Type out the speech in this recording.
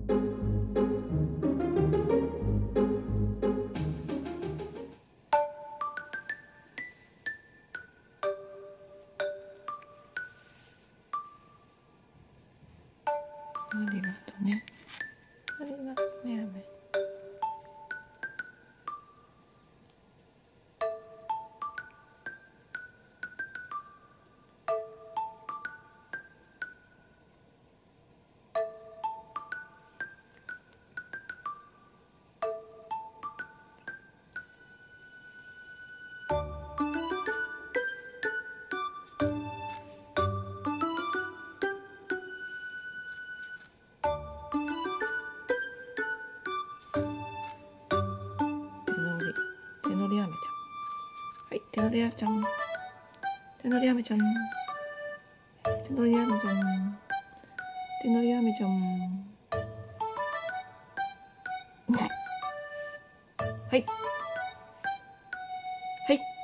ありがとうね。ありがとうね、雨。手乗り雨ちゃん。はい、手乗り雨ちゃん。手乗り雨ちゃん。手乗り雨ちゃん。手乗り雨ちゃん。はい。はい。